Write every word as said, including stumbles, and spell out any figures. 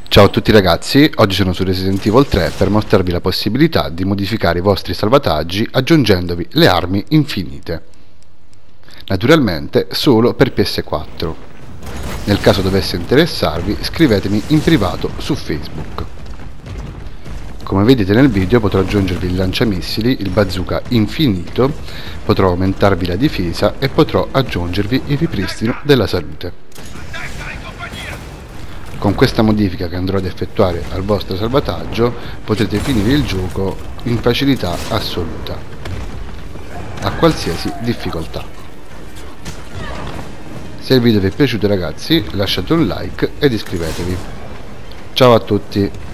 Ciao a tutti ragazzi, oggi sono su Resident Evil tre per mostrarvi la possibilità di modificare i vostri salvataggi aggiungendovi le armi infinite. Naturalmente solo per P S quattro. Nel caso dovesse interessarvi, scrivetemi in privato su Facebook. Come vedete nel video potrò aggiungervi il lanciamissili, il bazooka infinito, potrò aumentarvi la difesa e potrò aggiungervi il ripristino della salute. Con questa modifica che andrò ad effettuare al vostro salvataggio potrete finire il gioco in facilità assoluta, a qualsiasi difficoltà. Se il video vi è piaciuto ragazzi, lasciate un like ed iscrivetevi. Ciao a tutti!